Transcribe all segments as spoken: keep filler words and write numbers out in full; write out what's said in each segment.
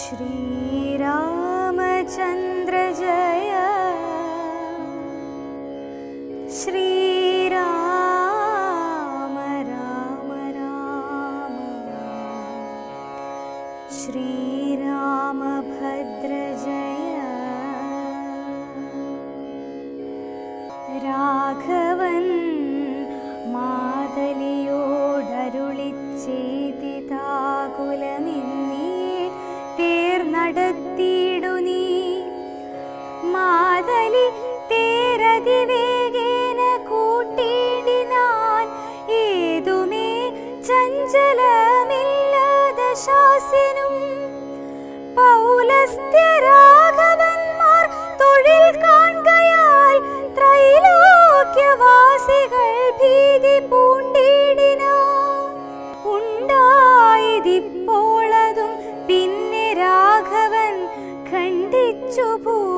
श्रीरामचन्द्र जय श्रीराम राम राम श्रीरामभद्र जय राघवन् മാതലിയോടരുളിച്ചെയ്തിതാകുലമെന്നിയെ തേർനടത്തിയിടു നീ മാതലി തേരതിവേഗേന കൂട്ടിയിടിനാൻ ഏതുമേ ചഞ്ചലമില്ലാത ശാസ്യനും പൗലസ്ത്യരാഘവന്മാർ തൊഴിൽ കാൺകയാൽ ത്രൈലോക്യവാസികൾ ഭീതി പൂണ്ടിടിനാൻ ഉണ്ടായതിപ്പോളതും പിന്നെ രാഘവൻ ഖണ്ഡിച്ചു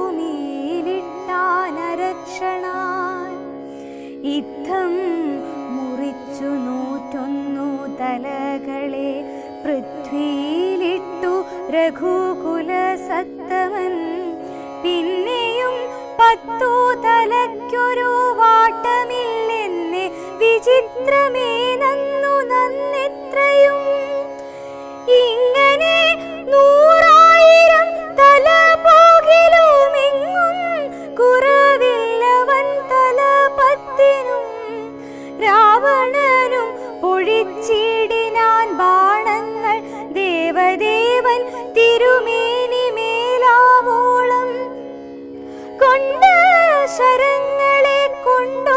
ഭൂമിയിലിട്ടാനരക്ഷണാൽ യുദ്ധം മുറിച്ചു നൂറ്റൊന്നു തലകളെ പൃഥ്വിയിലിട്ടു രഘുകുലസത്തമൻ പിന്നെയും പത്തു തലയ്ക്കൊരു വാട്ടമില്ലെന്ന് വിചിത്രമേ നന്നു നന്നെത്രയും ഇങ്ങനെ നൂറായിരം തല പോകിലുമെങ്ങും കുറവില്ലവൻ തല പത്തിനും രാവണനും പൊഴിച്ചിടിനാൻ ബാണങ്ങൾ ദേവദേവൻ തിരുമേനി മേലാവോളം കൊണ്ട് ശരങ്ങളെ കൊണ്ടു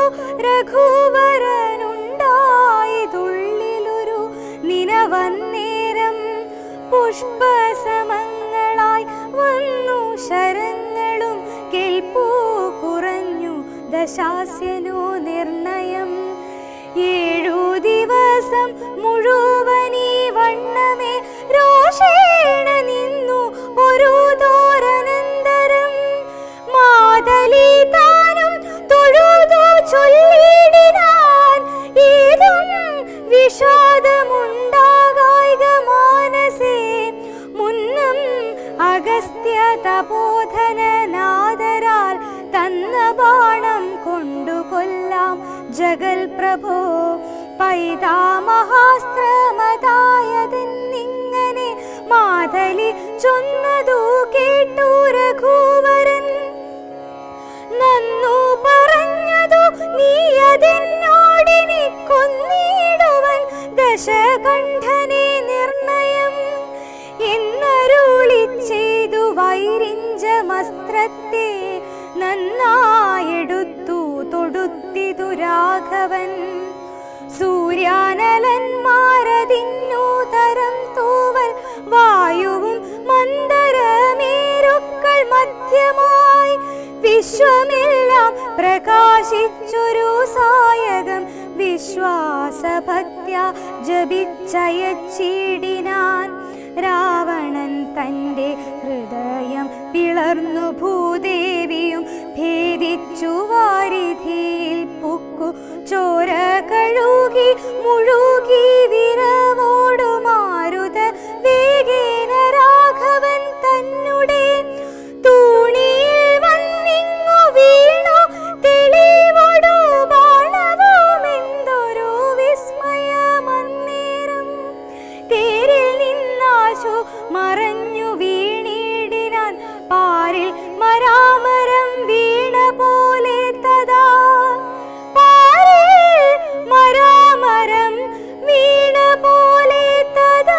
രഘുവരനുണ്ടായതുള്ളിലൊരു നിനവന്നേരം പുഷ്പസമങ്ങളായി വന്നു ശരങ്ങളും കേൾപ്പൂ കുറഞ്ഞു ദശാസ്യനു നിർണയം ഏഴു ദിവസം മുഴുവനീ വണ്ണമേ രോഷേണ നിന്നു ഒരു തോരനന്തരം മാതലി താനും തൊഴുതു ചൊല്ലിടിനാൻ ഏതും വിഷാദമുണ്ടാകായിക മാനസേ മുന്നം അഗസ്ത്യ തപോധനനാദരാൽ തന്ന ബാണം കൊണ്ടു കൊല്ലാം ജഗൽ പ്രഭോ പൈതാമഹാസ്ത്രമതായതെന്നിങ്ങനെ മാതലി ചൊന്നതു കേട്ടു രഘുവരൻ നന്നു പറഞ്ഞതു നീ അതെന്നോടിനി കൊന്നിടുവൻ ദശകണ്ഠനെ നിർണയം എന്നരുളി ചെയ്തു വൈരിഞ്ചമസ്ത്രത്തെ നന്നായെടുത്തു തൊടുത്തിതു രാഘവൻ സൂര്യാനലന്മാരതിന്നു തരം തൂവൽ വായുവും മന്ദരമേരുക്കൾ മധ്യമായി വിശ്വമെല്ലാം പ്രകാശിച്ചൊരു സായകം വിശ്വാസഭക്ത്യാ ജപിച്ചയച്ചിടിനാൻ രാവണൻ തൻ്റെ ഹൃദയം പിളർന്നു ഭൂദേവിയും ഭേദിച്ചു വാരിധിയിൽ പുക്കു ചോര കഴുകി മുഴുകി വിരവോടു മാരുത വേഗേന രാഘവൻ തന്നെ തൂണിയിൽ വന്നിങ്ങു വീണു തെളിവോടു ബാണവുമെന്തൊരു വിസ്മയമന്നേരം തേരിൽ നിന്നാശു മറഞ്ഞു വീണിടിനാൻ പാരിൽ മരാമരം വീണ പോലെ തഥാ പാരിൽ മരാമരം വീണ പോലെ തഥാ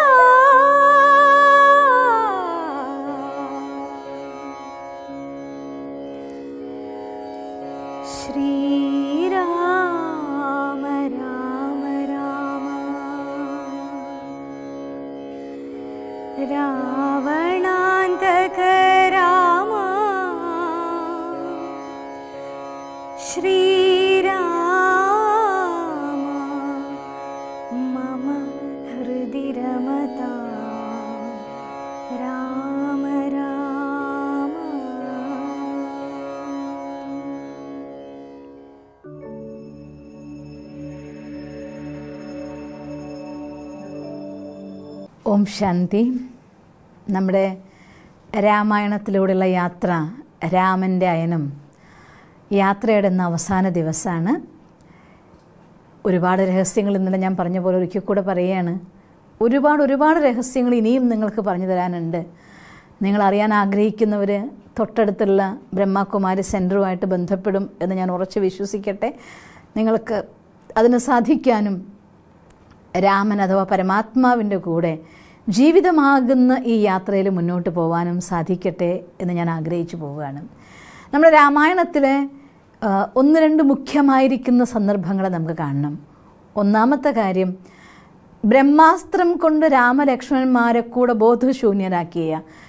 ശ്രീരാമ രാമ രാമ രാവണാന്തക രാമ ശ്രീരാമ മമ ഹൃദി രമതാ രാമ രാമ ഓം ശാന്തി. നമ്മുടെ രാമായണത്തിലൂടെയുള്ള യാത്ര, രാമൻ്റെ അയനം, യാത്രയുടെ ഇന്ന് അവസാന ദിവസമാണ്. ഒരുപാട് രഹസ്യങ്ങൾ ഇന്നലെ ഞാൻ പറഞ്ഞ പോലെ ഒരിക്കൽ കൂടെ പറയുകയാണ്. ഒരുപാട് ഒരുപാട് രഹസ്യങ്ങൾ ഇനിയും നിങ്ങൾക്ക് പറഞ്ഞു തരാനുണ്ട്. നിങ്ങൾ അറിയാൻ ആഗ്രഹിക്കുന്നവർ തൊട്ടടുത്തുള്ള ബ്രഹ്മകുമാരി സെൻറ്ററുമായിട്ട് ബന്ധപ്പെടും എന്ന് ഞാൻ ഉറച്ച് വിശ്വസിക്കട്ടെ. നിങ്ങൾക്ക് അതിന് സാധിക്കാനും രാമൻ അഥവാ പരമാത്മാവിൻ്റെ കൂടെ ജീവിതമാകുന്ന ഈ യാത്രയിൽ മുന്നോട്ട് പോകാനും സാധിക്കട്ടെ എന്ന് ഞാൻ ആഗ്രഹിച്ചു പോവുകയാണ്. നമ്മുടെ രാമായണത്തിലെ ഒന്ന് രണ്ട് മുഖ്യമായിരിക്കുന്ന സന്ദർഭങ്ങളെ നമുക്ക് കാണണം. ഒന്നാമത്തെ കാര്യം, ബ്രഹ്മാസ്ത്രം കൊണ്ട് രാമലക്ഷ്മണന്മാരെ കൂടെ ബോധശൂന്യരാക്കിയ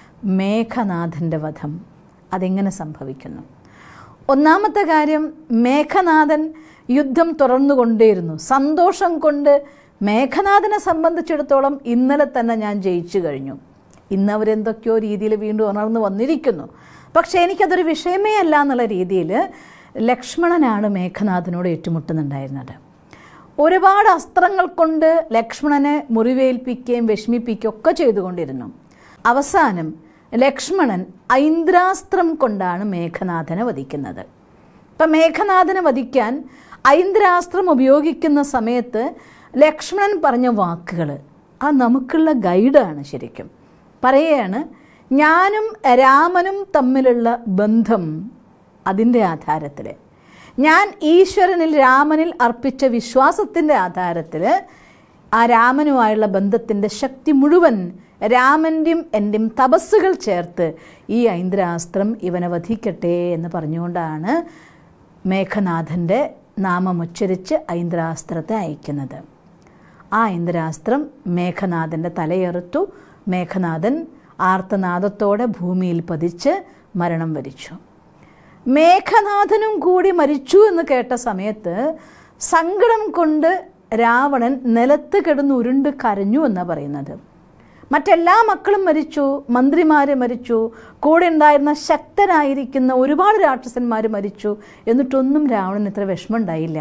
മേഘനാഥൻ്റെ വധം. അതെങ്ങനെ സംഭവിക്കുന്നു? ഒന്നാമത്തെ കാര്യം, മേഘനാഥൻ യുദ്ധം തുടർന്നുകൊണ്ടേയിരുന്നു. സന്തോഷം കൊണ്ട് മേഘനാഥനെ സംബന്ധിച്ചിടത്തോളം ഇന്നലെ തന്നെ ഞാൻ ജയിച്ചു കഴിഞ്ഞു, ഇന്നവരെന്തൊക്കെയോ രീതിയിൽ വീണ്ടും ഉണർന്നു വന്നിരിക്കുന്നു. പക്ഷേ എനിക്കതൊരു വിഷയമേ അല്ല എന്നുള്ള രീതിയിൽ ലക്ഷ്മണനാണ് മേഘനാഥനോട് ഏറ്റുമുട്ടുന്നുണ്ടായിരുന്നത്. ഒരുപാട് അസ്ത്രങ്ങൾ കൊണ്ട് ലക്ഷ്മണനെ മുറിവേൽപ്പിക്കുകയും വിഷമിപ്പിക്കുകയും ഒക്കെ ചെയ്തുകൊണ്ടിരുന്നു. അവസാനം ലക്ഷ്മണൻ ഐന്ദ്രാസ്ത്രം കൊണ്ടാണ് മേഘനാഥനെ വധിക്കുന്നത്. ഇപ്പം മേഘനാഥനെ വധിക്കാൻ ഐന്ദ്രാസ്ത്രം ഉപയോഗിക്കുന്ന സമയത്ത് ലക്ഷ്മണൻ പറഞ്ഞ വാക്കുകൾ ആ നമുക്കുള്ള ഗൈഡാണ്. ശരിക്കും പറയുകയാണ്, ഞാനും രാമനും തമ്മിലുള്ള ബന്ധം, അതിൻ്റെ ആധാരത്തിൽ, ഞാൻ ഈശ്വരനിൽ രാമനിൽ അർപ്പിച്ച വിശ്വാസത്തിൻ്റെ ആധാരത്തിൽ ആ രാമനുമായുള്ള ബന്ധത്തിൻ്റെ ശക്തി മുഴുവൻ രാമൻ്റെയും എൻ്റെയും തപസ്സുകൾ ചേർത്ത് ഈ ഐന്ദ്രാസ്ത്രം ഇവനെ വധിക്കട്ടെ എന്ന് പറഞ്ഞുകൊണ്ടാണ് മേഘനാഥൻ്റെ നാമമുച്ചരിച്ച് ഐന്ദ്രാസ്ത്രത്തെ അയക്കുന്നത്. ആ ഐന്ദ്രാസ്ത്രം മേഘനാഥൻ്റെ തലയെറുത്തു. മേഘനാഥൻ ആർത്തനാദത്തോടെ ഭൂമിയിൽ പതിച്ച് മരണം വരിച്ചു. മേഘനാഥനും കൂടി മരിച്ചു എന്ന് കേട്ട സമയത്ത് സങ്കടം കൊണ്ട് രാവണൻ നിലത്ത് കിടന്ന് ഉരുണ്ട് കരഞ്ഞു എന്നാണ് പറയുന്നത്. മറ്റെല്ലാ മക്കളും മരിച്ചു, മന്ത്രിമാർ മരിച്ചു, കൂടെ ഉണ്ടായിരുന്ന ശക്തനായിരിക്കുന്ന ഒരുപാട് രാക്ഷസന്മാർ മരിച്ചു. എന്നിട്ടൊന്നും രാവണൻ ഇത്ര വിഷമം ഉണ്ടായില്ല.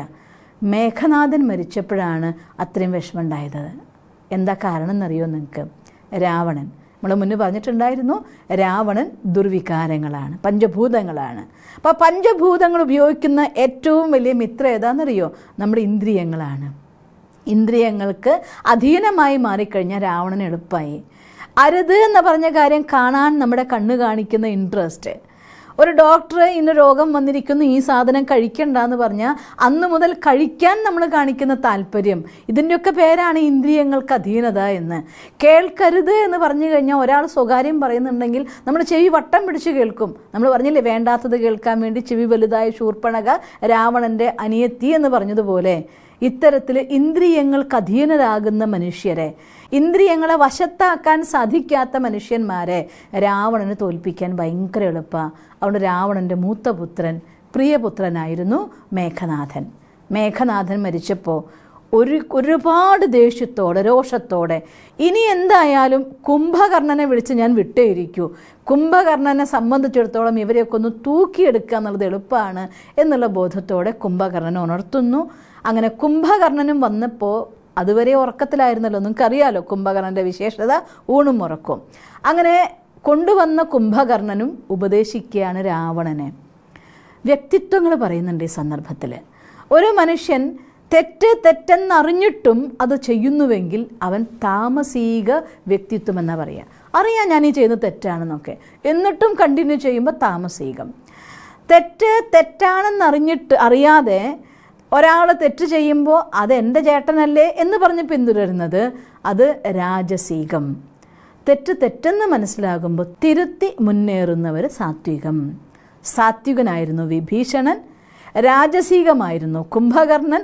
മേഘനാഥൻ മരിച്ചപ്പോഴാണ് അത്രയും വിഷമം ഉണ്ടായത്. എന്താ കാരണം എന്നറിയോ നിങ്ങൾക്ക്? രാവണൻ, നമ്മൾ മുന്നേ പറഞ്ഞിട്ടുണ്ടായിരുന്നു, രാവണൻ ദുർവികാരങ്ങളാണ്, പഞ്ചഭൂതങ്ങളാണ്. അപ്പോൾ പഞ്ചഭൂതങ്ങൾ ഉപയോഗിക്കുന്ന ഏറ്റവും വലിയ മിത്രം ഏതാണെന്നറിയോ? നമ്മുടെ ഇന്ദ്രിയങ്ങളാണ്. ഇന്ദ്രിയങ്ങൾക്ക് അധീനമായി മാറിക്കഴിഞ്ഞാൽ രാവണന് എളുപ്പമായി. അരുത് എന്ന് പറഞ്ഞ കാര്യം കാണാൻ നമ്മുടെ കണ്ണ് കാണിക്കുന്ന ഇൻട്രസ്റ്റ്. ഒരു ഡോക്ടർ ഇന്ന രോഗം വന്നിരിക്കുന്നു, ഈ സാധനം കഴിക്കണ്ടെന്ന് പറഞ്ഞാൽ അന്ന് മുതൽ കഴിക്കാൻ നമ്മൾ കാണിക്കുന്ന താല്പര്യം, ഇതിൻ്റെയൊക്കെ പേരാണ് ഇന്ദ്രിയങ്ങൾക്ക് അധീനത എന്ന്. കേൾക്കരുത് എന്ന് പറഞ്ഞു കഴിഞ്ഞാൽ ഒരാൾ സ്വകാര്യം പറയുന്നുണ്ടെങ്കിൽ നമ്മൾ ചെവി വട്ടം പിടിച്ച് കേൾക്കും. നമ്മൾ പറഞ്ഞില്ലേ, വേണ്ടാത്തത് കേൾക്കാൻ വേണ്ടി ചെവി വലുതായ ശൂർപ്പണഖ രാവണൻ്റെ അനിയത്തി എന്ന് പറഞ്ഞതുപോലെ ഇത്തരത്തിൽ ഇന്ദ്രിയങ്ങൾക്ക് അധീനരാകുന്ന മനുഷ്യരെ, ഇന്ദ്രിയങ്ങളെ വശത്താക്കാൻ സാധിക്കാത്ത മനുഷ്യന്മാരെ രാവണന് തോൽപ്പിക്കാൻ ഭയങ്കര എളുപ്പമാണ്. അതുകൊണ്ട് രാവണൻ്റെ മൂത്ത പുത്രൻ, പ്രിയപുത്രനായിരുന്നു മേഘനാഥൻ. മേഘനാഥൻ മരിച്ചപ്പോൾ ഒരു ഒരുപാട് ദേഷ്യത്തോടെ രോഷത്തോടെ ഇനി എന്തായാലും കുംഭകർണനെ വിളിച്ച് ഞാൻ വിട്ടേയിരിക്കൂ, കുംഭകർണനെ സംബന്ധിച്ചിടത്തോളം ഇവരെയൊക്കെ ഒന്ന് തൂക്കിയെടുക്കുക എന്നുള്ളത് എളുപ്പമാണ് എന്നുള്ള ബോധത്തോടെ കുംഭകർണനെ ഉണർത്തുന്നു. അങ്ങനെ കുംഭകർണനും വന്നപ്പോൾ, അതുവരെ ഉറക്കത്തിലായിരുന്നല്ലോ, നിങ്ങൾക്കറിയാലോ കുംഭകർണൻ്റെ വിശേഷത, ഊണും ഉറക്കും. അങ്ങനെ കൊണ്ടുവന്ന കുംഭകർണനും ഉപദേശിക്കുകയാണ് രാവണനെ. വ്യക്തിത്വങ്ങൾ പറയുന്നുണ്ട് ഈ സന്ദർഭത്തിൽ. ഒരു മനുഷ്യൻ തെറ്റ് തെറ്റെന്നറിഞ്ഞിട്ടും അത് ചെയ്യുന്നുവെങ്കിൽ അവൻ താമസീക വ്യക്തിത്വം എന്നാണ് പറയുക. അറിയാം ഞാൻ ഈ ചെയ്യുന്നത് തെറ്റാണെന്നൊക്കെ, എന്നിട്ടും കണ്ടിന്യൂ ചെയ്യുമ്പോൾ താമസീകം. തെറ്റ് തെറ്റാണെന്നറിഞ്ഞിട്ട് അറിയാതെ ഒരാൾ തെറ്റ് ചെയ്യുമ്പോൾ അത് എൻ്റെ ചേട്ടനല്ലേ എന്ന് പറഞ്ഞ് പിന്തുടരുന്നത്, അത് രാജസീകം. തെറ്റ് തെറ്റെന്ന് മനസ്സിലാകുമ്പോൾ തിരുത്തി മുന്നേറുന്നവർ സാത്വികം. സാത്വികനായിരുന്നു വിഭീഷണൻ, രാജസീകമായിരുന്നു കുംഭകർണൻ,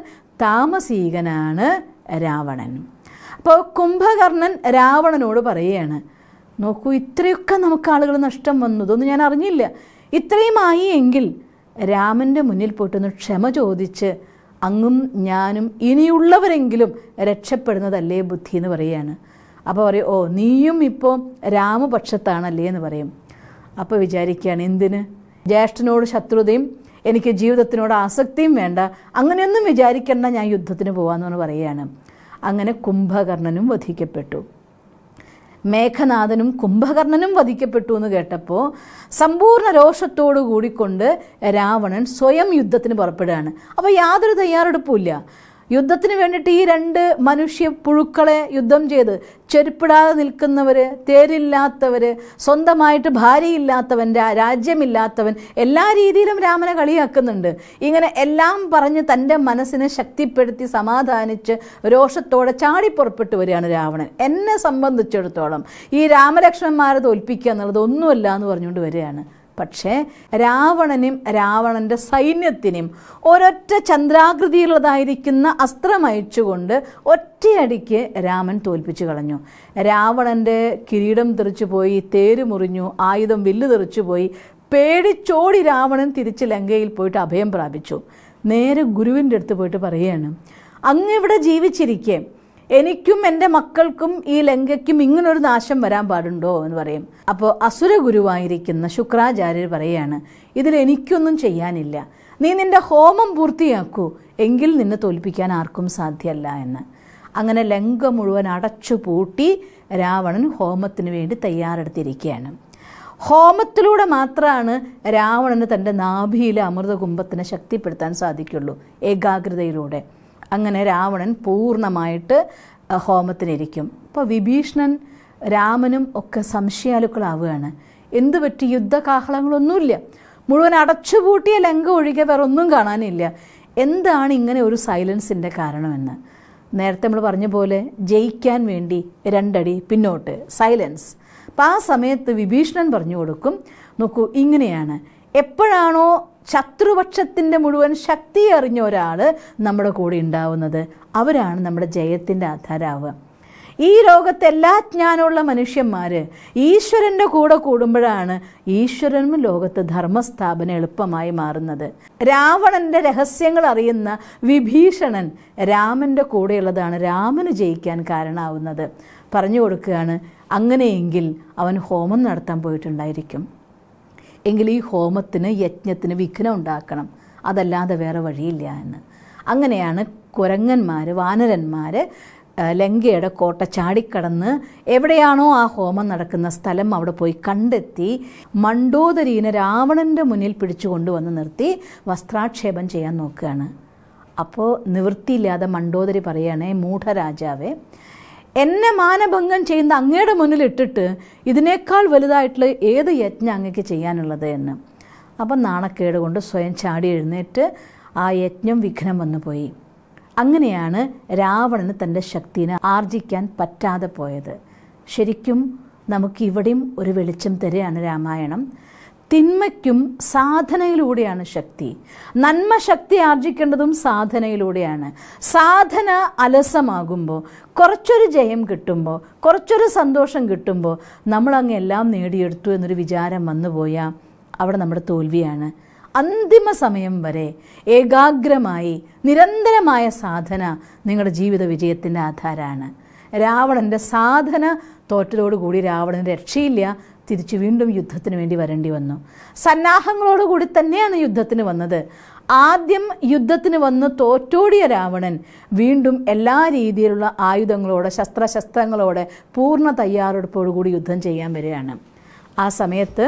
താമസീകനാണ് രാവണൻ. അപ്പോൾ കുംഭകർണൻ രാവണനോട് പറയുകയാണ്, നോക്കൂ, ഇത്രയൊക്കെ നമുക്ക് ആളുകൾ നഷ്ടം വന്നു, ഇതൊന്നും ഞാൻ അറിഞ്ഞില്ല. ഇത്രയുമായി എങ്കിൽ രാമൻ്റെ മുന്നിൽ പോയിട്ടൊന്ന് ക്ഷമ ചോദിച്ച് അങ്ങും ഞാനും ഇനിയുള്ളവരെങ്കിലും രക്ഷപ്പെടുന്നതല്ലേ ബുദ്ധി എന്ന് പറയുകയാണ്. അപ്പോൾ പറയും, ഓ നീയും ഇപ്പോൾ രാമപക്ഷത്താണല്ലേ എന്ന് പറയും. അപ്പോൾ വിചാരിക്കുകയാണ്, എന്തിന് ജ്യേഷ്ഠനോട് ശത്രുതയും എനിക്ക് ജീവിതത്തിനോട് ആസക്തിയും വേണ്ട, അങ്ങനെയൊന്നും വിചാരിക്കേണ്ട, ഞാൻ യുദ്ധത്തിന് പോകാമെന്ന് പറയുകയാണ്. അങ്ങനെ കുംഭകർണനും വധിക്കപ്പെട്ടു. മേഘനാഥനും കുംഭകർണനും വധിക്കപ്പെട്ടു എന്ന് കേട്ടപ്പോൾ സമ്പൂർണ്ണ രോഷത്തോടു കൂടിക്കൊണ്ട് രാവണൻ സ്വയം യുദ്ധത്തിന് പുറപ്പെടുകയാണ്. അപ്പോൾ യാതൊരു തയ്യാറെടുപ്പുമില്ല. യുദ്ധത്തിന് വേണ്ടിയിട്ട് ഈ രണ്ട് മനുഷ്യ പുഴുക്കളെ യുദ്ധം ചെയ്ത് ചെരുപ്പിടാതെ നിൽക്കുന്നവർ, തേരില്ലാത്തവർ, സ്വന്തമായിട്ട് ഭാര്യയില്ലാത്തവൻ, രാജ്യമില്ലാത്തവൻ, എല്ലാ രീതിയിലും രാമനെ കളിയാക്കുന്നുണ്ട്. ഇങ്ങനെ എല്ലാം പറഞ്ഞ് തൻ്റെ മനസ്സിനെ ശക്തിപ്പെടുത്തി സമാധാനിച്ച് രോഷത്തോടെ ചാടിപ്പുറപ്പെട്ട് വരികയാണ് രാവണൻ. എന്നെ സംബന്ധിച്ചിടത്തോളം ഈ രാമലക്ഷ്മണന്മാരെ തോൽപ്പിക്കുക എന്നുള്ളത് ഒന്നുമല്ല എന്ന് പറഞ്ഞുകൊണ്ട് വരികയാണ്. പക്ഷേ രാവണനും രാവണൻ്റെ സൈന്യത്തിനും ഒരൊറ്റ ചന്ദ്രാകൃതിയിലുള്ളതായിരിക്കുന്ന അസ്ത്രം അയച്ചുകൊണ്ട് ഒറ്റയടിക്ക് രാമൻ തോൽപ്പിച്ചു കളഞ്ഞു. രാവണൻ്റെ കിരീടം തെറിച്ചു പോയി, തേര് മുറിഞ്ഞു, ആയുധം വില്ല് തെറിച്ചു പോയി. പേടിച്ചോടി രാവണൻ തിരിച്ച് ലങ്കയിൽ പോയിട്ട് അഭയം പ്രാപിച്ചു. നേരെ ഗുരുവിൻ്റെ അടുത്ത് പോയിട്ട് പറയുകയാണ്, അങ്ങിവിടെ ജീവിച്ചിരിക്കെ എനിക്കും എൻ്റെ മക്കൾക്കും ഈ ലങ്കയ്ക്കും ഇങ്ങനൊരു നാശം വരാൻ പാടുണ്ടോ എന്ന് പറയും. അപ്പോൾ അസുര ഗുരുവായിരിക്കുന്ന ശുക്രാചാര്യർ പറയുകയാണ്, ഇതിലെനിക്കൊന്നും ചെയ്യാനില്ല, നീ നിൻ്റെ ഹോമം പൂർത്തിയാക്കൂ, എങ്കിൽ നിന്നെ തോൽപ്പിക്കാൻ ആർക്കും സാധ്യമല്ല എന്ന്. അങ്ങനെ ലങ്ക മുഴുവൻ അടച്ചു പൂട്ടി രാവണൻ ഹോമത്തിന് വേണ്ടി തയ്യാറെടുത്തിരിക്കുകയാണ്. ഹോമത്തിലൂടെ മാത്രമാണ് രാവണന് തൻ്റെ നാഭിയിലെ അമൃതകുംഭത്തിനെ ശക്തിപ്പെടുത്താൻ സാധിക്കുള്ളൂ, ഏകാഗ്രതയിലൂടെ. അങ്ങനെ രാവണൻ പൂർണ്ണമായിട്ട് ഹോമത്തിനിരിക്കും. ഇപ്പോൾ വിഭീഷണൻ രാമനും ഒക്കെ സംശയാലുക്കളാവുകയാണ്. എന്തു പറ്റി? യുദ്ധകാഹളങ്ങളൊന്നുമില്ല, മുഴുവൻ അടച്ചുപൂട്ടിയ ലങ്ക ഒഴികെ വേറെ ഒന്നും കാണാനില്ല. എന്താണ് ഇങ്ങനെ ഒരു സൈലൻസിൻ്റെ കാരണമെന്ന്? നേരത്തെ നമ്മൾ പറഞ്ഞ പോലെ ജയിക്കാൻ വേണ്ടി രണ്ടടി പിന്നോട്ട്, സൈലൻസ്. അപ്പം ആ സമയത്ത് വിഭീഷണൻ പറഞ്ഞു കൊടുക്കും, നോക്കൂ, ഇങ്ങനെയാണ്, എപ്പോഴാണോ ശത്രുപക്ഷത്തിൻ്റെ മുഴുവൻ ശക്തി അറിഞ്ഞ ഒരാൾ നമ്മുടെ കൂടെ ഉണ്ടാവുന്നത്, അവരാണ് നമ്മുടെ ജയത്തിൻ്റെ ആധാരാവുക. ഈ ലോകത്തെ എല്ലാ ജ്ഞാനമുള്ള മനുഷ്യന്മാർ ഈശ്വരൻ്റെ കൂടെ കൂടുമ്പോഴാണ് ഈശ്വരനും ലോകത്ത് ധർമ്മസ്ഥാപനം എളുപ്പമായി മാറുന്നത്. രാവണൻ്റെ രഹസ്യങ്ങൾ അറിയുന്ന വിഭീഷണൻ രാമൻ്റെ കൂടെയുള്ളതാണ് രാമന് ജയിക്കാൻ കാരണമാവുന്നത്. പറഞ്ഞു കൊടുക്കുകയാണ്, അങ്ങനെയെങ്കിൽ അവൻ ഹോമം നടത്താൻ പോയിട്ടുണ്ടായിരിക്കും, എങ്കിൽ ഈ ഹോമത്തിന് യജ്ഞത്തിന് വിഘ്നം ഉണ്ടാക്കണം, അതല്ലാതെ വേറെ വഴിയില്ല എന്ന്. അങ്ങനെയാണ് കുരങ്ങന്മാർ, വാനരന്മാർ ലങ്കയുടെ കോട്ട ചാടിക്കടന്ന് എവിടെയാണോ ആ ഹോമം നടക്കുന്ന സ്ഥലം അവിടെ പോയി കണ്ടെത്തി മണ്ഡോദരീനെ രാവണൻ്റെ മുന്നിൽ പിടിച്ചു കൊണ്ടുവന്ന് നിർത്തി വസ്ത്രാക്ഷേപം ചെയ്യാൻ നോക്കുകയാണ്. അപ്പോൾ നിവൃത്തിയില്ലാതെ മണ്ഡോദരി പറയുകയാണേ, മൂഢരാജാവേ, എന്നെ മാനഭംഗം ചെയ്യുന്ന അങ്ങയുടെ മുന്നിൽ ഇട്ടിട്ട് ഇതിനേക്കാൾ വലുതായിട്ടുള്ള ഏത് യജ്ഞം അങ്ങക്ക് ചെയ്യാനുള്ളത് എന്ന്. അപ്പം നാണക്കേട് കൊണ്ട് സ്വയം ചാടി എഴുന്നേറ്റ് ആ യജ്ഞം വിഘ്നം വന്നു പോയി. അങ്ങനെയാണ് രാവണന് തൻ്റെ ശക്തിനെ ആർജിക്കാൻ പറ്റാതെ പോയത്. ശരിക്കും നമുക്കിവിടെയും ഒരു വെളിച്ചം തരികയാണ് രാമായണം. തിന്മയ്ക്കും സാധനയിലൂടെയാണ് ശക്തി. നന്മ ശക്തി ആർജിക്കേണ്ടതും സാധനയിലൂടെയാണ്. സാധന അലസമാകുമ്പോൾ, കുറച്ചൊരു ജയം കിട്ടുമ്പോൾ, കുറച്ചൊരു സന്തോഷം കിട്ടുമ്പോൾ നമ്മളങ്ങ് എല്ലാം നേടിയെടുത്തു എന്നൊരു വിചാരം വന്നുപോയാൽ അവിടെ നമ്മുടെ തോൽവിയാണ്. അന്തിമ സമയം വരെ ഏകാഗ്രമായി നിരന്തരമായ സാധന നിങ്ങളുടെ ജീവിത വിജയത്തിൻ്റെ ആധാരമാണ്. രാവണൻ്റെ സാധന തോറ്റതോടുകൂടി രാവണന് രക്ഷയില്ല, തിരിച്ചു വീണ്ടും യുദ്ധത്തിന് വേണ്ടി വരേണ്ടി വന്നു. സന്നാഹങ്ങളോടുകൂടി തന്നെയാണ് യുദ്ധത്തിന് വന്നത്. ആദ്യം യുദ്ധത്തിന് വന്ന് തോറ്റോടിയ രാവണൻ വീണ്ടും എല്ലാ രീതിയിലുള്ള ആയുധങ്ങളോടെ, ശസ്ത്രശസ്ത്രങ്ങളോടെ, പൂർണ്ണ തയ്യാറെടുപ്പോടുകൂടി യുദ്ധം ചെയ്യാൻ വരികയാണ്. ആ സമയത്ത്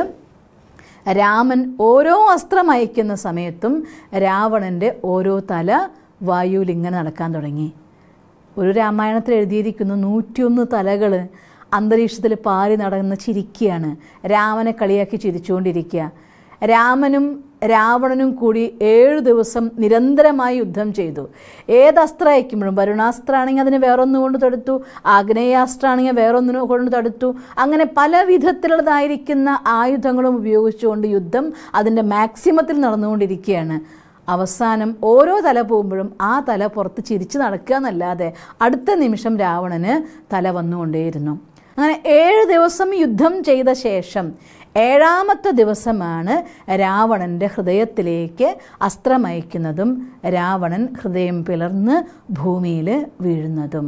രാമൻ ഓരോ അസ്ത്രം അയക്കുന്ന സമയത്തും രാവണൻ്റെ ഓരോ തല വായുവിൽ ഇങ്ങനെ നടക്കാൻ തുടങ്ങി. ഒരു രാമായണത്തിൽ എഴുതിയിരിക്കുന്നു, നൂറ്റിയൊന്ന് തലകൾ അന്തരീക്ഷത്തിൽ പാറി നടന്ന് ചിരിക്കുകയാണ്. രാമനെ കളിയാക്കി ചിരിച്ചുകൊണ്ടിരിക്കുക. രാമനും രാവണനും കൂടി ഏഴു ദിവസം നിരന്തരമായി യുദ്ധം ചെയ്തു. ഏതസ്ത്രം അയക്കുമ്പോഴും, വരുണാസ്ത്രമാണെങ്കിൽ അതിന് വേറൊന്നു കൊണ്ട് തടുത്തു, ആഗ്നേയാസ്ത്രമാണെങ്കിൽ വേറൊന്നിനു കൊണ്ട് തടുത്തു. അങ്ങനെ പല വിധത്തിലുള്ളതായിരിക്കുന്ന ആയുധങ്ങളും ഉപയോഗിച്ചുകൊണ്ട് യുദ്ധം അതിൻ്റെ മാക്സിമത്തിൽ നടന്നുകൊണ്ടിരിക്കുകയാണ്. അവസാനം ഓരോ തല പോകുമ്പോഴും ആ തല പുറത്ത് ചിരിച്ച് നടക്കുക എന്നല്ലാതെ അടുത്ത നിമിഷം രാവണന് തല വന്നുകൊണ്ടേയിരുന്നു. അങ്ങനെ ഏഴ് ദിവസം യുദ്ധം ചെയ്ത ശേഷം ഏഴാമത്തെ ദിവസമാണ് രാവണൻ്റെ ഹൃദയത്തിലേക്ക് അസ്ത്രമയക്കുന്നതും രാവണൻ ഹൃദയം പിളർന്ന് ഭൂമിയിൽ വീഴുന്നതും.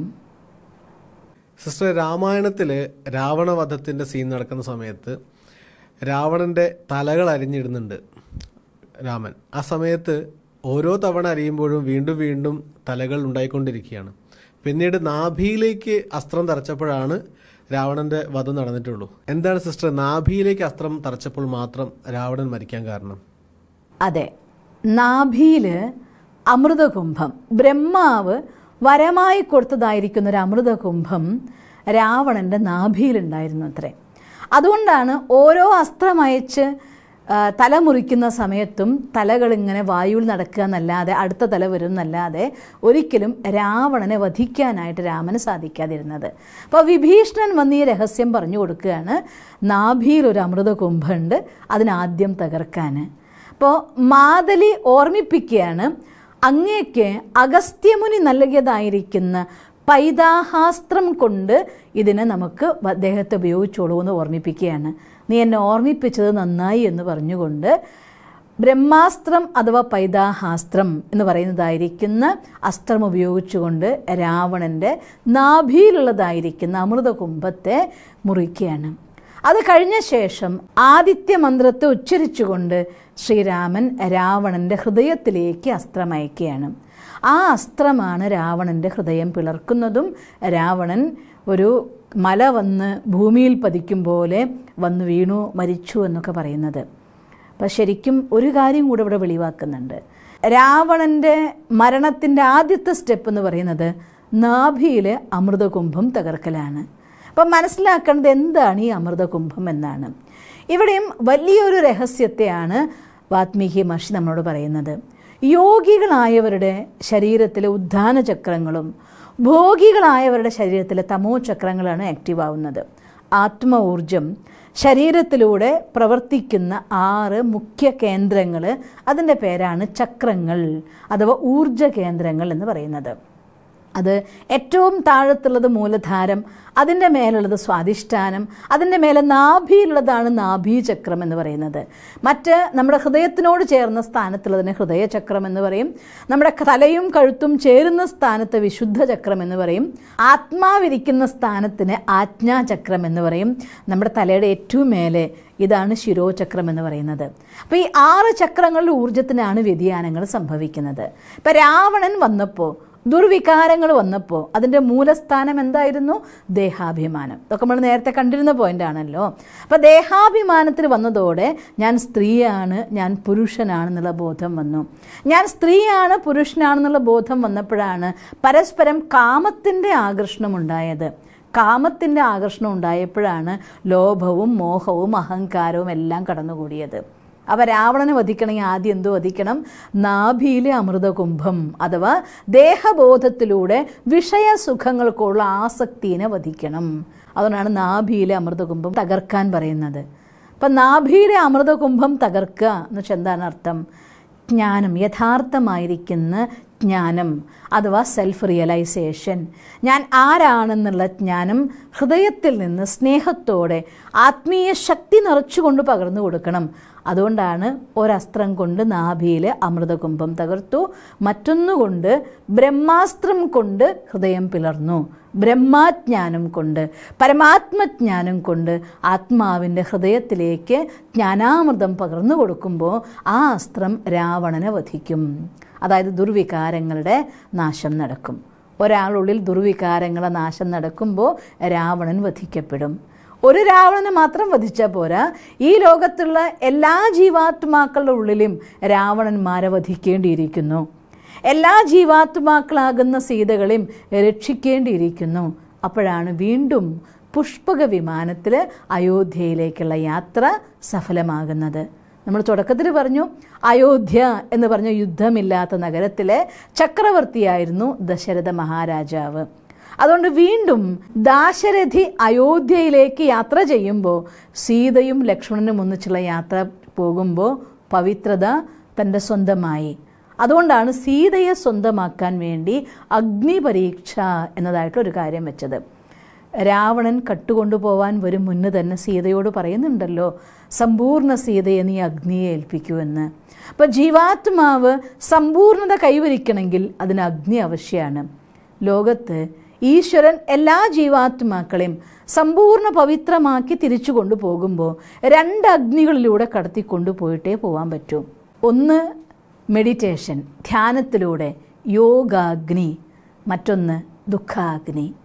സിസ്റ്റർ, രാമായണത്തിൽ രാവണവധത്തിൻ്റെ സീൻ നടക്കുന്ന സമയത്ത് രാവണൻ്റെ തലകൾ അരിഞ്ഞിടുന്നുണ്ട് രാമൻ. ആ സമയത്ത് ഓരോ തവണ അരിയുമ്പോഴും വീണ്ടും വീണ്ടും തലകൾ ഉണ്ടായിക്കൊണ്ടിരിക്കുകയാണ്. പിന്നീട് നാഭിയിലേക്ക് അസ്ത്രം തറച്ചപ്പോഴാണ് രാവണന്റെ വധം നടന്നിട്ടുള്ളൂ. എന്താണ് സിസ്റ്റർ, നാഭിയിലേക്ക് അസ്ത്രം തറച്ചപ്പോൾ മാത്രം രാവണൻ മരിക്കാൻ കാരണം? അതെ, നാഭിയിൽ അമൃതകുംഭം, ബ്രഹ്മാവ് വരമായി കൊടുത്തതായിരിക്കുന്ന ഒരു അമൃതകുംഭം രാവണൻ്റെ നാഭിയിലുണ്ടായിരുന്നു അത്രേ. അതുകൊണ്ടാണ് ഓരോ അസ്ത്രമയച്ച് തല മുറിക്കുന്ന സമയത്തും തലകളിങ്ങനെ വായുവിൽ നടക്കുക എന്നല്ലാതെ അടുത്ത തല വരും എന്നല്ലാതെ ഒരിക്കലും രാവണനെ വധിക്കാനായിട്ട് രാമന് സാധിക്കാതിരുന്നത്. അപ്പോൾ വിഭീഷണൻ വന്ന് ഈ രഹസ്യം പറഞ്ഞു കൊടുക്കുകയാണ്, നാഭിയിൽ ഒരു അമൃതകുംഭമുണ്ട്, അതിനാദ്യം തകർക്കാൻ. അപ്പോൾ മാതലി ഓർമ്മിപ്പിക്കുകയാണ്, അങ്ങേക്ക് അഗസ്ത്യമുനി നൽകിയതായിരിക്കുന്ന പൈതാഹാസ്ത്രം കൊണ്ട് ഇതിനെ നമുക്ക് അദ്ദേഹത്തെ ഉപയോഗിച്ചോളൂ എന്ന് ഓർമ്മിപ്പിക്കുകയാണ്. നീ എന്നെ ഓർമ്മിപ്പിച്ചത് നന്നായി എന്ന് പറഞ്ഞുകൊണ്ട് ബ്രഹ്മാസ്ത്രം അഥവാ പൈതാഹാസ്ത്രം എന്ന് പറയുന്നതായിരിക്കുന്ന അസ്ത്രം ഉപയോഗിച്ചുകൊണ്ട് രാവണൻ്റെ നാഭിയിലുള്ളതായിരിക്കുന്ന അമൃതകുംഭത്തെ മുറിക്കുകയാണ്. അത് കഴിഞ്ഞ ശേഷം ആദിത്യ മന്ത്രത്തെ ഉച്ചരിച്ചുകൊണ്ട് ശ്രീരാമൻ രാവണൻ്റെ ഹൃദയത്തിലേക്ക് അസ്ത്രമയക്കുകയാണ്. ആ അസ്ത്രമാണ് രാവണൻ്റെ ഹൃദയം പിളർക്കുന്നതും രാവണൻ ഒരു മല വന്ന് ഭൂമിയിൽ പതിക്കും പോലെ വന്ന് വീണു മരിച്ചു എന്നൊക്കെ പറയുന്നത്. അപ്പം ശരിക്കും ഒരു കാര്യം കൂടെ ഇവിടെ വെളിവാക്കുന്നുണ്ട്. രാവണൻ്റെ മരണത്തിൻ്റെ ആദ്യത്തെ സ്റ്റെപ്പ് എന്ന് പറയുന്നത് നാഭിയിലെ അമൃതകുംഭം തകർക്കലാണ്. അപ്പം മനസ്സിലാക്കേണ്ടത് എന്താണ് ഈ അമൃതകുംഭം എന്നാണ്. ഇവിടെയും വലിയൊരു രഹസ്യത്തെയാണ് വാത്മീകി മഹർഷി നമ്മളോട് പറയുന്നത്. യോഗികളായവരുടെ ശരീരത്തിലെ ഉദ്ധാന ചക്രങ്ങളും ഭോഗികളായവരുടെ ശരീരത്തിലെ തമോ ചക്രങ്ങളാണ് ആക്റ്റീവ് ആവുന്നത്. ആത്മ ഊർജം ശരീരത്തിലൂടെ പ്രവർത്തിക്കുന്ന ആറ് മുഖ്യ കേന്ദ്രങ്ങൾ, അതിൻ്റെ പേരാണ് ചക്രങ്ങൾ അഥവാ ഊർജ കേന്ദ്രങ്ങൾ എന്ന് പറയുന്നത്. അത് ഏറ്റവും താഴത്തുള്ളത് മൂലധാരം, അതിൻ്റെ മേലുള്ളത് സ്വാധിഷ്ഠാനം, അതിൻ്റെ മേലെ നാഭിയിലുള്ളതാണ് നാഭീചക്രം എന്ന് പറയുന്നത്. മറ്റ് നമ്മുടെ ഹൃദയത്തിനോട് ചേർന്ന സ്ഥാനത്തുള്ളതിന് ഹൃദയചക്രം എന്ന് പറയും. നമ്മുടെ തലയും കഴുത്തും ചേരുന്ന സ്ഥാനത്ത് വിശുദ്ധ ചക്രം എന്ന് പറയും. ആത്മാവിരിക്കുന്ന സ്ഥാനത്തിന് ആജ്ഞാചക്രം എന്ന് പറയും. നമ്മുടെ തലയുടെ ഏറ്റവും മേലെ ഇതാണ് ശിരോചക്രം എന്ന് പറയുന്നത്. അപ്പോൾ ഈ ആറ് ചക്രങ്ങളിൽ ഊർജത്തിനാണ് വ്യതിയാനങ്ങൾ സംഭവിക്കുന്നത്. ഇപ്പം രാവണൻ വന്നപ്പോൾ, ദുർവികാരങ്ങൾ വന്നപ്പോൾ അതിൻ്റെ മൂലസ്ഥാനം എന്തായിരുന്നു? ദേഹാഭിമാനം. ഇതൊക്കെ നമ്മൾ നേരത്തെ കണ്ടിരുന്ന പോയിൻ്റാണല്ലോ. അപ്പോൾ ദേഹാഭിമാനത്തിൽ വന്നതോടെ ഞാൻ സ്ത്രീയാണ്, ഞാൻ പുരുഷനാണെന്നുള്ള ബോധം വന്നു. ഞാൻ സ്ത്രീയാണ്, പുരുഷനാണെന്നുള്ള ബോധം വന്നപ്പോഴാണ് പരസ്പരം കാമത്തിൻ്റെ ആകർഷണം ഉണ്ടായത്. കാമത്തിൻ്റെ ആകർഷണം ഉണ്ടായപ്പോഴാണ് ലോഭവും മോഹവും അഹങ്കാരവും എല്ലാം കടന്നുകൂടിയത്. അപ്പോൾ രാവണനെ വധിക്കണമെങ്കിൽ ആദ്യം എന്തോ വധിക്കണം? നാഭിയിലെ അമൃതകുംഭം അഥവാ ദേഹബോധത്തിലൂടെ വിഷയസുഖങ്ങൾക്കുള്ള ആസക്തിനെ വധിക്കണം. അതുകൊണ്ടാണ് നാഭിയിലെ അമൃതകുംഭം തകർക്കാൻ പറയുന്നത്. അപ്പം നാഭിയിലെ അമൃതകുംഭം തകർക്കുക എന്ന് വെച്ചാൽ എന്താണ് അർത്ഥം? ജ്ഞാനം, യഥാർത്ഥമായിരിക്കുന്ന ജ്ഞാനം അഥവാ സെൽഫ് റിയലൈസേഷൻ, ഞാൻ ആരാണെന്നുള്ള ജ്ഞാനം ഹൃദയത്തിൽ നിന്ന് സ്നേഹത്തോടെ ആത്മീയ ശക്തി നിറച്ചുകൊണ്ട് പകർന്നു കൊടുക്കണം. അതുകൊണ്ടാണ് ഒരസ്ത്രം കൊണ്ട് നാഭിയിലെ അമൃതകുംഭം തകർത്തു, മറ്റൊന്നുകൊണ്ട് ബ്രഹ്മാസ്ത്രം കൊണ്ട് ഹൃദയം പിളർന്നു. ബ്രഹ്മാജ്ഞാനം കൊണ്ട്, പരമാത്മജ്ഞാനം കൊണ്ട് ആത്മാവിൻ്റെ ഹൃദയത്തിലേക്ക് ജ്ഞാനാമൃതം പകർന്നു കൊടുക്കുമ്പോൾ ആ അസ്ത്രം രാവണനെ വധിക്കും. അതായത് ദുർവികാരങ്ങളുടെ നാശം നടക്കും. ഒരാളുള്ളിൽ ദുർവികാരങ്ങളെ നാശം നടക്കുമ്പോൾ രാവണൻ വധിക്കപ്പെടും. ഒരു രാവണനെ മാത്രം വധിച്ചാൽ പോരാ, ഈ ലോകത്തുള്ള എല്ലാ ജീവാത്മാക്കളുടെ ഉള്ളിലും രാവണന്മാരെ വധിക്കേണ്ടിയിരിക്കുന്നു. എല്ലാ ജീവാത്മാക്കളാകുന്ന സീതകളെയും രക്ഷിക്കേണ്ടിയിരിക്കുന്നു. അപ്പോഴാണ് വീണ്ടും പുഷ്പക വിമാനത്തിൽ അയോധ്യയിലേക്കുള്ള യാത്ര സഫലമാകുന്നത്. നമ്മൾ തുടക്കത്തിൽ പറഞ്ഞു, അയോധ്യ എന്ന് പറഞ്ഞ യുദ്ധമില്ലാത്ത നഗരത്തിലെ ചക്രവർത്തിയായിരുന്നു ദശരഥ മഹാരാജാവ്. അതുകൊണ്ട് വീണ്ടും ദാശരഥി അയോധ്യയിലേക്ക് യാത്ര ചെയ്യുമ്പോൾ സീതയും ലക്ഷ്മണനും ഒന്നിച്ചുള്ള യാത്ര പോകുമ്പോൾ പവിത്രത തൻ്റെ സ്വന്തമായി. അതുകൊണ്ടാണ് സീതയെ സ്വന്തമാക്കാൻ വേണ്ടി അഗ്നിപരീക്ഷ എന്നതായിട്ടൊരു കാര്യം വെച്ചത്. രാവണൻ കട്ടുകൊണ്ടുപോവാൻ വരും മുന്ന് തന്നെ സീതയോട് പറയുന്നുണ്ടല്ലോ, സമ്പൂർണ്ണ സീതയെ നീ അഗ്നിയെ ഏൽപ്പിക്കൂ എന്ന്. അപ്പോൾ ജീവാത്മാവ് സമ്പൂർണ്ണത കൈവരിക്കണമെങ്കിൽ അതിന് അഗ്നി ആവശ്യമാണ്. ലോകത്ത് ഈശ്വരൻ എല്ലാ ജീവാത്മാക്കളെയും സമ്പൂർണ്ണ പവിത്രമാക്കി തിരിച്ചു കൊണ്ടുപോകുമ്പോൾ രണ്ട് അഗ്നികളിലൂടെ കടത്തിക്കൊണ്ടുപോയിട്ടേ പോകാൻ പറ്റൂ. ഒന്ന് മെഡിറ്റേഷൻ, ധ്യാനത്തിലൂടെ യോഗാഗ്നി, മറ്റൊന്ന് ദുഃഖാഗ്നി.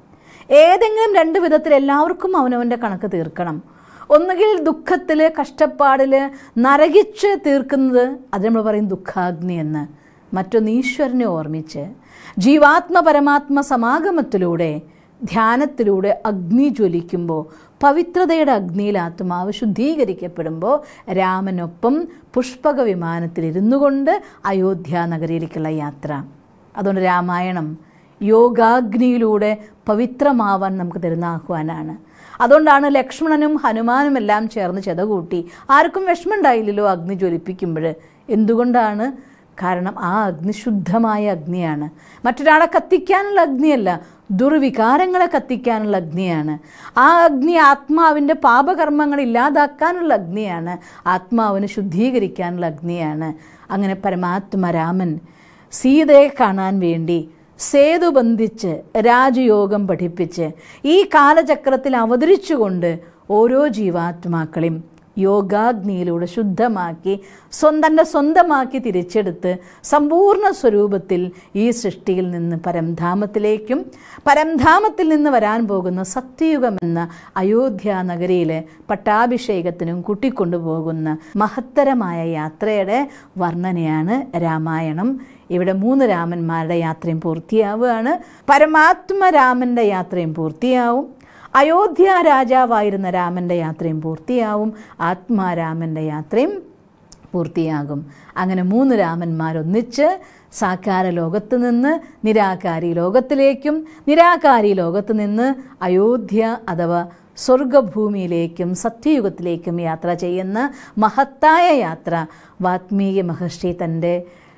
ഏതെങ്കിലും രണ്ട് വിധത്തിൽ എല്ലാവർക്കും അവനവൻ്റെ കണക്ക് തീർക്കണം. ഒന്നുകിൽ ദുഃഖത്തിൽ, കഷ്ടപ്പാടിൽ നരകിച്ച് തീർക്കുന്നത്, അത് നമ്മൾ പറയും ദുഃഖാഗ്നി എന്ന്. മറ്റൊന്ന് ഈശ്വരനെ ഓർമ്മിച്ച് ജീവാത്മ പരമാത്മ സമാഗമത്തിലൂടെ, ധ്യാനത്തിലൂടെ അഗ്നി ജ്വലിക്കുമ്പോൾ, പവിത്രതയുടെ അഗ്നിയിൽ ആത്മാവ് ശുദ്ധീകരിക്കപ്പെടുമ്പോൾ രാമനൊപ്പം പുഷ്പക വിമാനത്തിലിരുന്നു കൊണ്ട് അയോധ്യ നഗരിയിലേക്കുള്ള യാത്ര. അതുകൊണ്ട് രാമായണം യോഗാഗ്നിയിലൂടെ പവിത്രമാവാൻ നമുക്ക് തരുന്ന ആഹ്വാനാണ്. അതുകൊണ്ടാണ് ലക്ഷ്മണനും ഹനുമാനും എല്ലാം ചേർന്ന് ചെതകൂട്ടി. ആർക്കും വിഷമം ഉണ്ടായില്ലല്ലോ അഗ്നി ജ്വലിപ്പിക്കുമ്പോൾ. എന്തുകൊണ്ടാണ്? കാരണം ആ അഗ്നി ശുദ്ധമായ അഗ്നിയാണ്. മറ്റൊരാളെ കത്തിക്കാനുള്ള അഗ്നിയല്ല, ദുർവികാരങ്ങളെ കത്തിക്കാനുള്ള അഗ്നിയാണ്. ആ അഗ്നി ആത്മാവിൻ്റെ പാപകർമ്മങ്ങൾ ഇല്ലാതാക്കാനുള്ള അഗ്നിയാണ്, ആത്മാവിനെ ശുദ്ധീകരിക്കാനുള്ള അഗ്നിയാണ്. അങ്ങനെ പരമാത്മരാമൻ സീതയെ കാണാൻ വേണ്ടി സേതു ബന്ധിച്ച് രാജയോഗം പഠിപ്പിച്ച് ഈ കാലചക്രത്തിൽ അവതരിച്ചുകൊണ്ട് ഓരോ ജീവാത്മാക്കളെയും യോഗാഗ്നിയിലൂടെ ശുദ്ധമാക്കി സ്വന്തൻ്റെ സ്വന്തമാക്കി തിരിച്ചെടുത്ത് സമ്പൂർണ്ണ സ്വരൂപത്തിൽ ഈ സൃഷ്ടിയിൽ നിന്ന് പരംധാമത്തിലേക്കും പരംധാമത്തിൽ നിന്ന് വരാൻ പോകുന്ന സത്യയുഗമെന്ന അയോധ്യ നഗരിയിലെ പട്ടാഭിഷേകത്തിനും കൂട്ടിക്കൊണ്ടുപോകുന്ന മഹത്തരമായ യാത്രയുടെ വർണ്ണനയാണ് രാമായണം. ഇവിടെ മൂന്ന് രാമന്മാരുടെ യാത്രയും പൂർത്തിയാവുകയാണ്. പരമാത്മരാമൻ്റെ യാത്രയും പൂർത്തിയാവും, അയോധ്യ രാജാവായിരുന്ന രാമൻ്റെ യാത്രയും പൂർത്തിയാവും, ആത്മാരാമൻ്റെ യാത്രയും പൂർത്തിയാകും. അങ്ങനെ മൂന്ന് രാമന്മാരൊന്നിച്ച് സാകാര ലോകത്ത് നിന്ന് നിരാകാരി ലോകത്തിലേക്കും, നിരാകാരി ലോകത്ത് നിന്ന് അയോധ്യ അഥവാ സ്വർഗഭൂമിയിലേക്കും സത്യയുഗത്തിലേക്കും യാത്ര ചെയ്യുന്ന മഹത്തായ യാത്ര വാത്മീകി മഹർഷി തൻ്റെ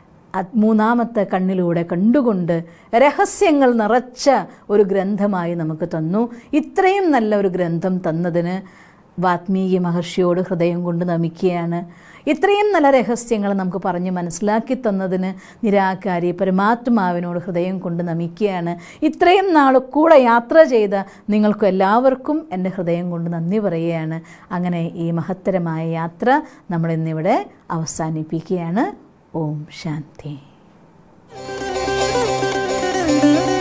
മൂന്നാമത്തെ കണ്ണിലൂടെ കണ്ടുകൊണ്ട് രഹസ്യങ്ങൾ നിറച്ച ഒരു ഗ്രന്ഥമായി നമുക്ക് തന്നു. ഇത്രയും നല്ല ഒരു ഗ്രന്ഥം തന്നതിന് വാത്മീകി മഹർഷിയോട് ഹൃദയം കൊണ്ട് നമിക്കുകയാണ്. ഇത്രയും നല്ല രഹസ്യങ്ങൾ നമുക്ക് പറഞ്ഞ് മനസ്സിലാക്കി തന്നതിന് നിരാകാരി പരമാത്മാവിനോട് ഹൃദയം കൊണ്ട് നമിക്കുകയാണ്. ഇത്രയും നാൾ കൂടെ യാത്ര ചെയ്ത നിങ്ങൾക്ക് എല്ലാവർക്കും എൻ്റെ ഹൃദയം കൊണ്ട് നന്ദി പറയുകയാണ്. അങ്ങനെ ഈ മഹത്തരമായ യാത്ര നമ്മളിന്നിവിടെ അവസാനിപ്പിക്കുകയാണ്. ഓം ശാന്തി.